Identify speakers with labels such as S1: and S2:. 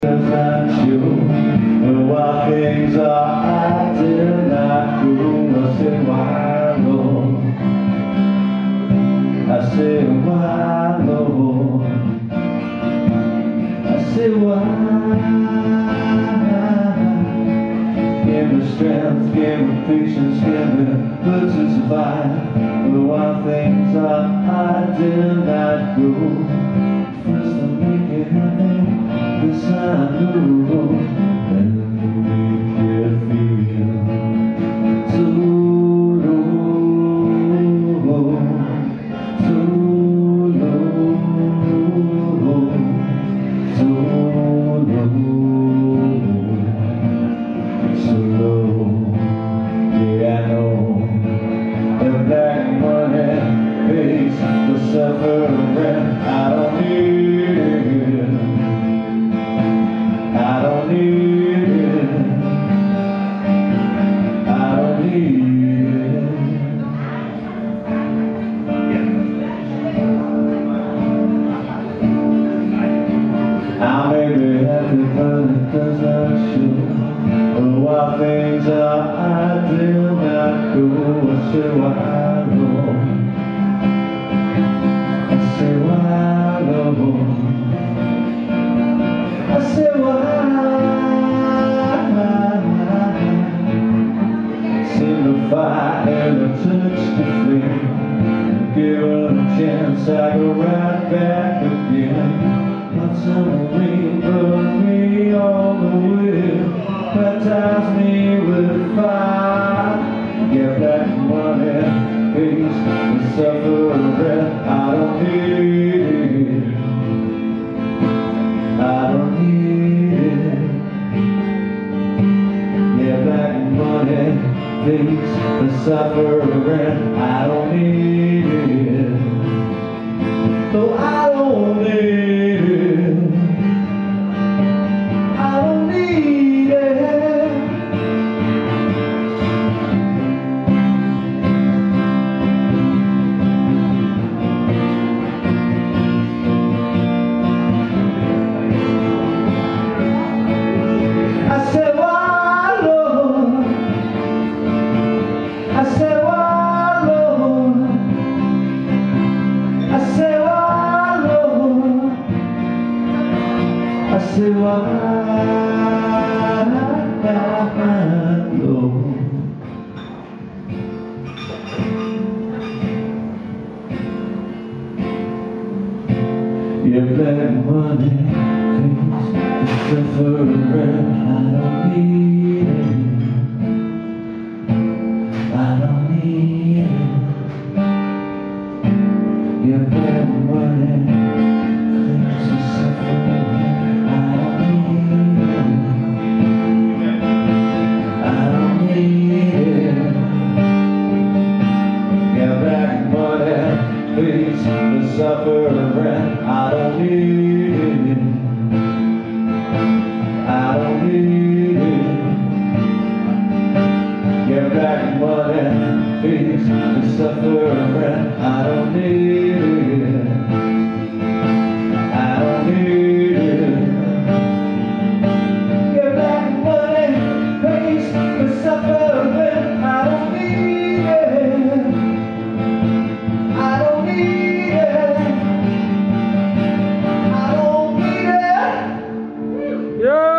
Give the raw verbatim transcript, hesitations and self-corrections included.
S1: does not show why things are. I did not go. I say why, Lord? I say why, Lord? I say why? Give me strength, give me patience, give me good to survive. But why things are, I did not go. First I make it happen, this I know. And you make it feel so low, so low, so low, so low. Yeah, I know. The black money pays the suffering. I don't need it. I don't need it. I don't need it. I may be happy, but it does not show why things are. I did not go. I say why, Lord? I say why, Lord? I say why? Seen the fire and I touch the flame. Give it a chance, I go right back again. Not some rain, but me all the way. Baptize me with fire. Get that money, face the suffering. I don't need it. I don't need it. Get that money, face the suffering. I don't need it. No, I don't need it. I don't need it. I said why, Lord? I said why, Lord? I said why, Lord? I said why, Lord? Your black money pays the suffering. I don't need it. I don't need it. Your black money pays the suffering. I don't need it. I don't need it. Your black money pays the suffering. I don't need it. I don't need it. Get back money, face the suffering. I don't need it. I don't need it. Get back money, face the suffering. I don't need it. I don't need it. I don't need it. Yeah.